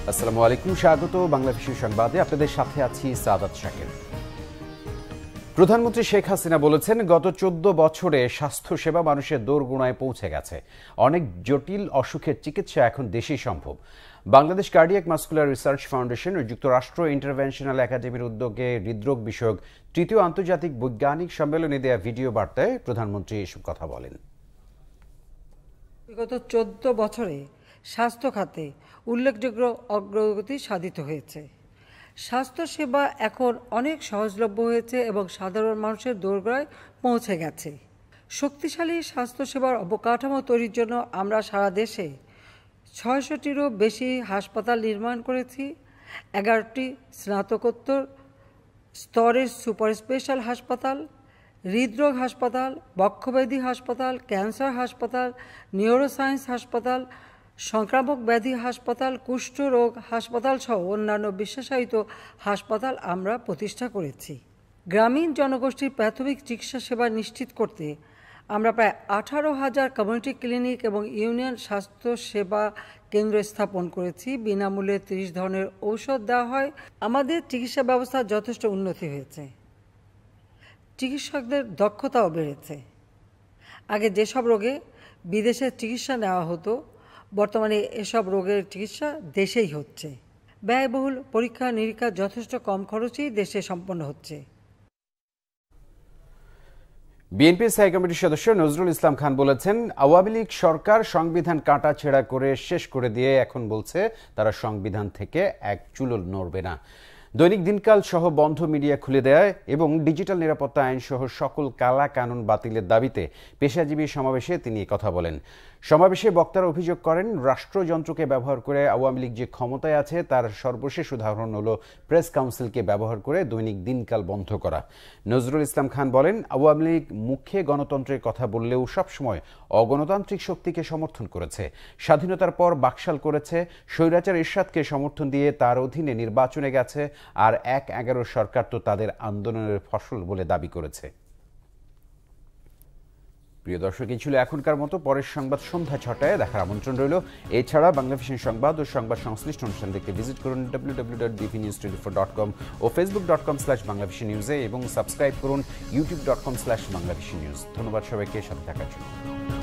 আসসালামু আলাইকুম, স্বাগত বাংলাভিশন সংবাদে। আপনাদের সাথে আছি সাদাত শাকির। প্রধানমন্ত্রী শেখ হাসিনা বলেছেন, গত ১৪ বছরে স্বাস্থ্যসেবা মানুষের দোরগোড়ায় পৌঁছে গেছে। অনেক জটিল অসুখের চিকিৎসা এখন দেশেই সম্ভব। Bangladesh cardiac muscular research foundation ও যুক্তরাষ্ট্র ইন্টারভেনশনাল একাডেমির উদ্যোগে হৃদরোগ বিষয়ক তৃতীয় আন্তর্জাতিক বৈজ্ঞানিক সম্মেলনে দেয়া ভিডিও বার্তায় প্রধানমন্ত্রী এসব কথা বলেন। বিগত ১৪ বছরে স্বাস্থ্য খাতে উল্লেখযোগ্য অগ্রগতি সাধিত হয়েছে। স্বাস্থ্যসেবা এখন অনেক সহজলভ্য হয়েছে এবং সাধারণ মানুষের দোরগোড়ায় পৌঁছে গেছে। শক্তিশালী স্বাস্থ্যসেবার অবকাঠামো তৈরির জন্য আমরা সারা দেশে ৬০০টিরও বেশি হাসপাতাল নির্মাণ করেছি। ১১টি স্নাতকোত্তর স্তরের সুপার স্পেশাল হাসপাতাল, হৃদরোগ হাসপাতাল, বক্ষব্যাধি হাসপাতাল, ক্যান্সার হাসপাতাল, নিউরোসায়েন্স হাসপাতাল, সংক্রামক ব্যাধি হাসপাতাল, কুষ্ঠরোগ হাসপাতাল সহ অন্যান্য বিশেষায়িত হাসপাতাল আমরা প্রতিষ্ঠা করেছি। গ্রামীণ জনগোষ্ঠীর প্রাথমিক চিকিৎসা সেবা নিশ্চিত করতে আমরা প্রায় ১৮,০০০ কমিউনিটি ক্লিনিক এবং ইউনিয়ন স্বাস্থ্য সেবা কেন্দ্র স্থাপন করেছি। বিনামূল্যে ৩০ ধরনের ঔষধ দেওয়া হয়। আমাদের চিকিৎসা ব্যবস্থার যথেষ্ট উন্নতি হয়েছে। চিকিৎসকদের দক্ষতাও বেড়েছে। আগে যেসব রোগে বিদেশে চিকিৎসা নেওয়া হতো, বর্তমানে এসব রোগের চিকিৎসা দেশেই হচ্ছে। ব্যয়বহুল পরীক্ষা নিরীক্ষা যথেষ্ট কম খরচেই দেশে সম্পন্ন হচ্ছে। বিএনপির স্থায়ী কমিটির সদস্য নজরুল ইসলাম খান বলেছেন, আওয়ামী লীগ সরকার সংবিধান কাটাছেঁড়া করে শেষ করে দিয়ে এখন বলছে তারা সংবিধান থেকে এক চুলও নড়বে না। দৈনিক দিনকাল সহ বন্ধ মিডিয়া খুলে দেয় এবং ডিজিটাল নিরাপত্তা আইন সহ সকল কালা কানুন বাতিলের দাবিতে পেশাজীবী সমাবেশে তিনি কথা বলেন। সমাবেশে বক্তারা অভিযোগ করেন, রাষ্ট্রযন্ত্রকে ব্যবহার করে আওয়ামী লীগ যে ক্ষমতায় আছে তার সর্বশেষ উদাহরণ হলো প্রেস কাউন্সিলকে ব্যবহার করে দৈনিক দিনকাল বন্ধ করা। নজরুল ইসলাম খান বলেন, আওয়ামী লীগ মুখে গণতন্ত্রের কথা বললেও সবসময় অগণতান্ত্রিক শক্তিকে সমর্থন করেছে। স্বাধীনতার পর বাকশাল করেছে, স্বৈরাচার এরশাদকে সমর্থন দিয়ে তার অধীনে নির্বাচনে গেছে, আর ১/১১ সরকার তো তাদের আন্দোলনের ফসল বলে দাবি করেছে। প্রিয় দর্শক, এই ছিল এখনকার মতো। পরের সংবাদ সন্ধ্যা ৬টায় দেখার আমন্ত্রণ রইল। এছাড়া বাংলাভিশন সংবাদ ও সংবাদ সংশ্লিষ্ট অনুষ্ঠান দেখতে ভিজিট করুন www.bvnews24.com ও facebook.com/banglavisionnews এবং সাবস্ক্রাইব করুন youtube.com/banglavisionnews। ধন্যবাদ সবাইকে সাথে থাকার জন্য।